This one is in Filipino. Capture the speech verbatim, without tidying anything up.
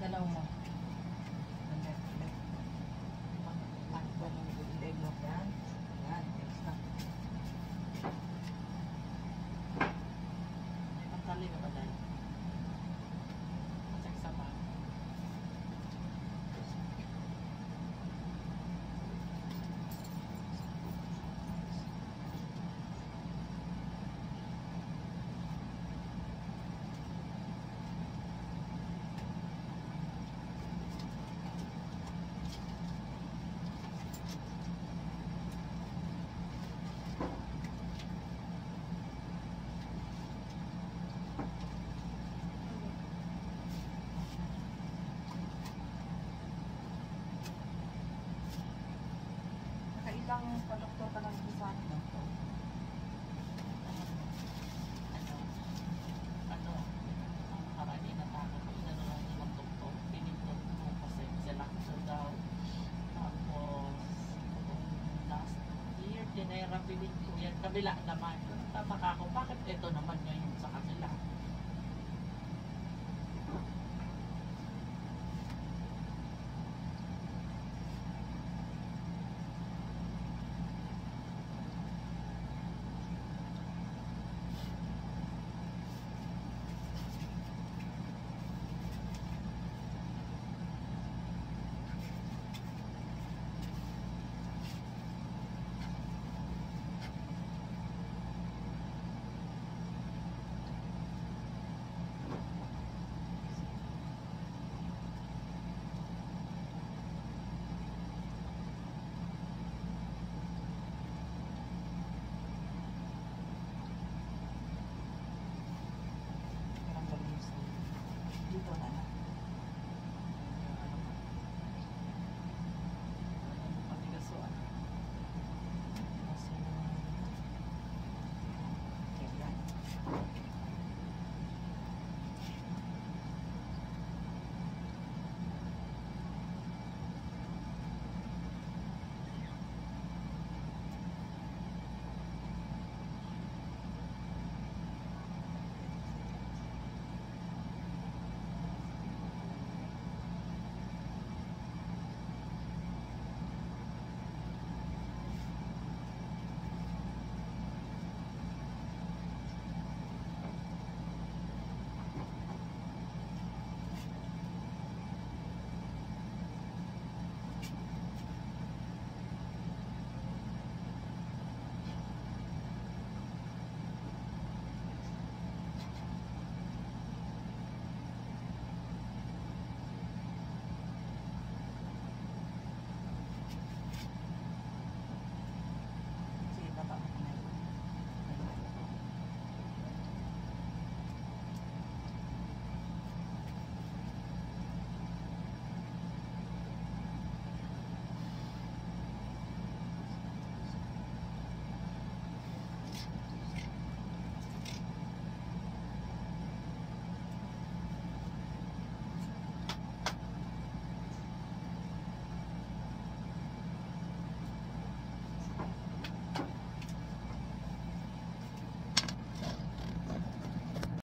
galaw mo. Takpan ng leg mo yan. Yan, extra. May pantali ka ba dahil? Check sa pa. Nakailang pa-doktor ka lang sa akin. Ano? Ano? Ang karani na takot ko. Inano lang yung mga doktor. Pinindot mo kasi sila ko daw. Tapos, kung last year, dinera pilit ko yan. Kabila naman. Tama ka ako. Bakit ito naman ngayon sa kanila?